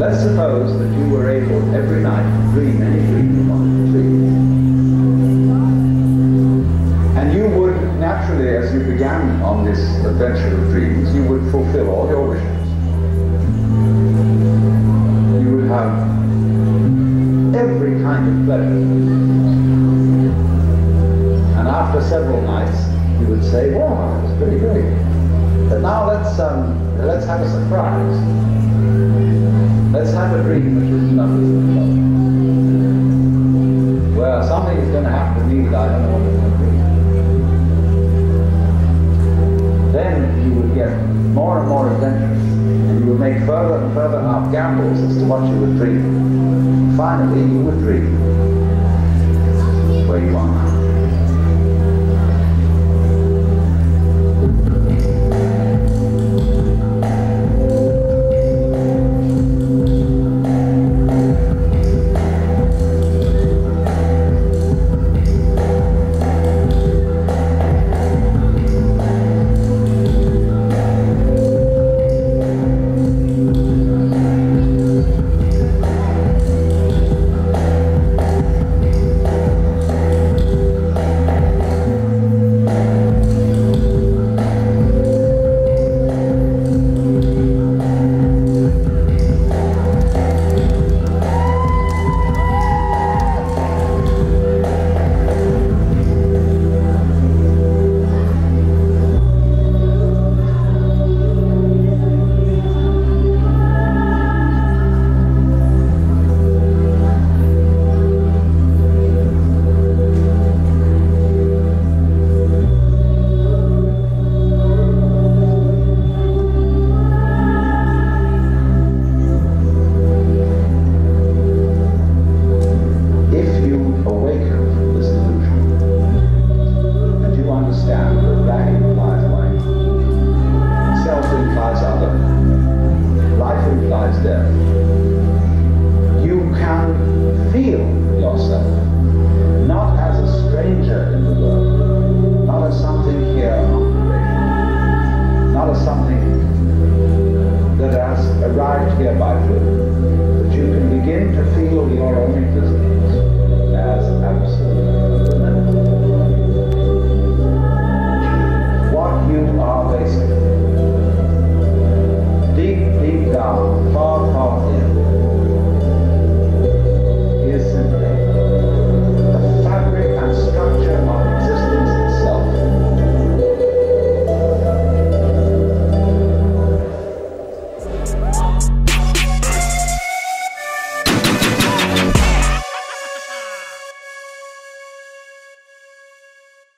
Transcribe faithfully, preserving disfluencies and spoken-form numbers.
Let's suppose that you were able every night to dream any dream you wanted to dream. And you would naturally, as you began on this adventure of dreams, you would fulfill all your wishes. You would have every kind of pleasure. And after several nights, you would say, "Wow, that was pretty great. But now let's um, let's have a surprise. Let's have a dream which isn't understood. Well, something is going to happen to me that I don't know what it's going to be." Then you would get more and more adventurous, and you would make further and further out gambles as to what you would dream. Finally, you would dream where you are now. Something that has arrived here by fluke.